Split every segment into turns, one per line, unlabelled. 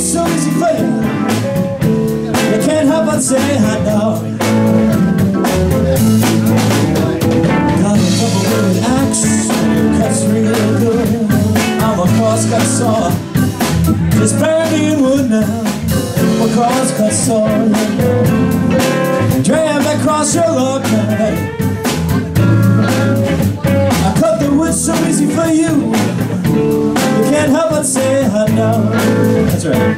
so easy for you. You can't help but say I know. Got a double bladed axe, cuts real good. I'm a crosscut saw, just bury me in wood now. I'm a crosscut saw, drag me across your log now. I cut the wood so easy for you. You can't help but say I know. That's right.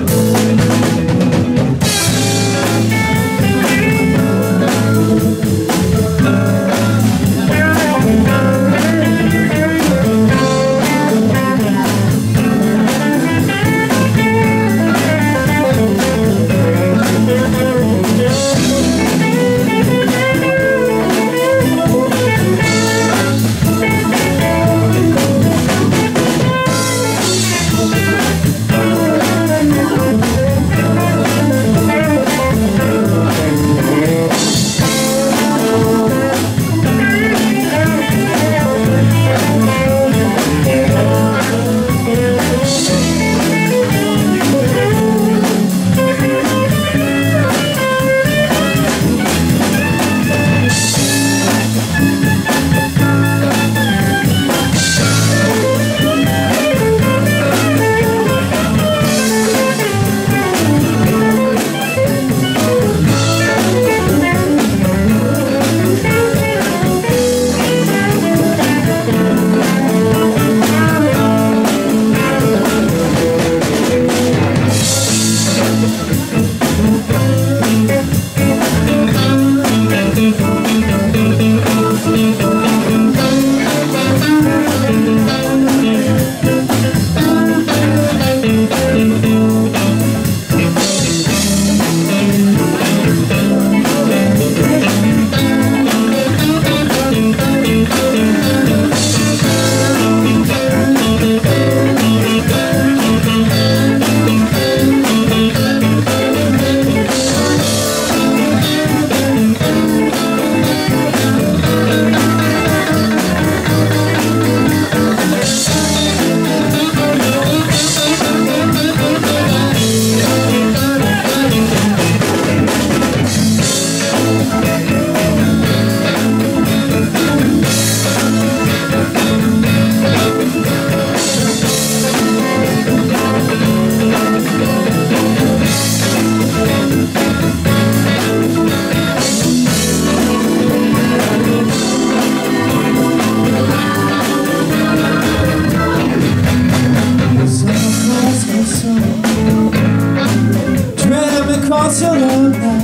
Across your love now.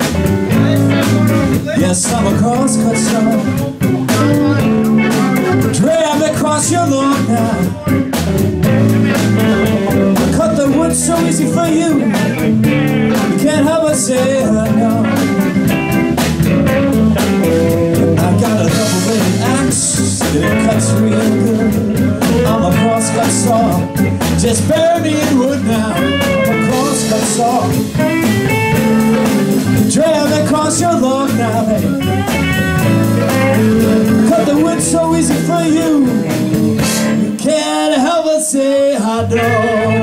Yes, I'm a crosscut saw. Drag me across your lawn now. I cut the wood so easy for you. You can't help but say I know. I got a double bladed axe that it cuts real good. I'm a crosscut saw, just bury me in wood now. I'm a crosscut saw. Drag me across your log now, baby. Cut the wood so easy for you. You can't help but say I know.